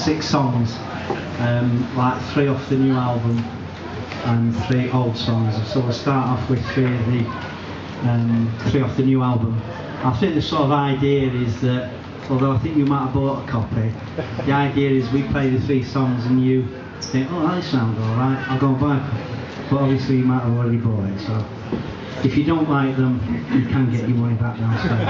6 songs, like 3 off the new album and 3 old songs. So we'll start off with 3 of the 3 off the new album. I think the sort of idea is that, although I think you might have bought a copy, the idea is we play the 3 songs and you think, oh, that sounds alright, I'll go and buy a copy. But obviously you might have already bought it, so if you don't like them, you can get your money back downstairs.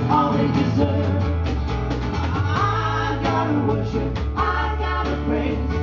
I gotta praise.